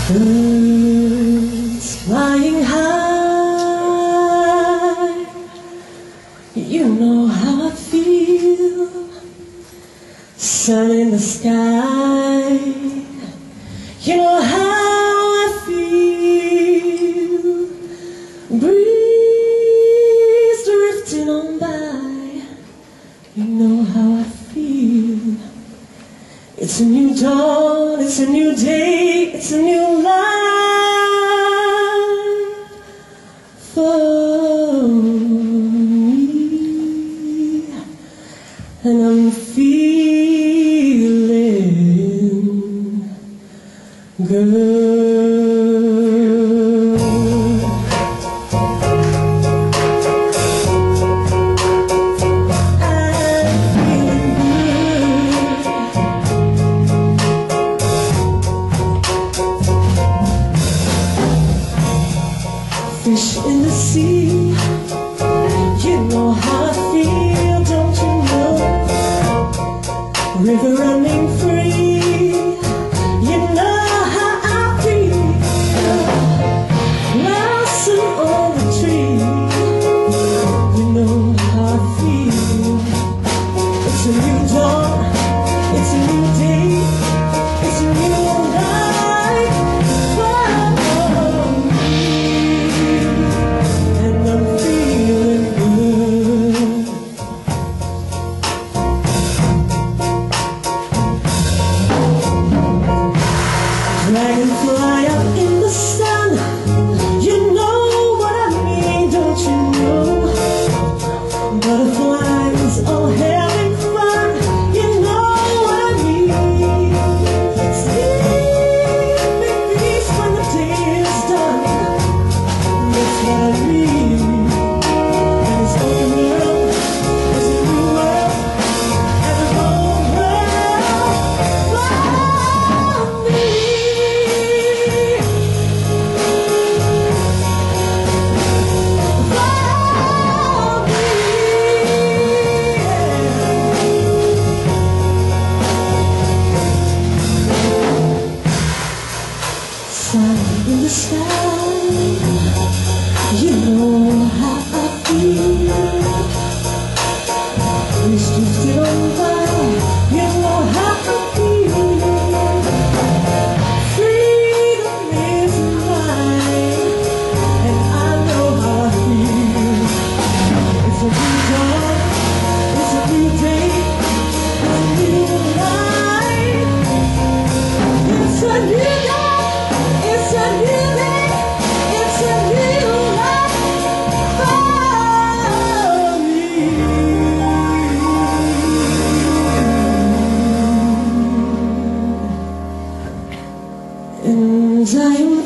Birds flying high, you know how I feel. Sun in the sky, you know how I feel. Breeze drifting on by, you know how I feel. It's a new dawn, it's a new day, it's a new life for me, and I'm feeling good. Fish in the sea, you know how I feel, don't you know? River running free, you know how I feel. Blossom on the tree, you know how I feel. It's a new dawn, it's a new day, it's a new life for me. Dragonfly up in the sun, you know what I mean, don't you know? Butterflies all having fun, you know what I mean. Sleep in peace when the day is done, that's what I mean. And it's open world, it's a new world, and a whole world for me. Sun in the sky, you know how I feel. Breeze drifting on by, you know how I feel. Freedom is mine, and I know how I feel. It's a new dawn, it's a new day, it's a new life. It's a new dawn. It's a new day, it's a new life for me. And I am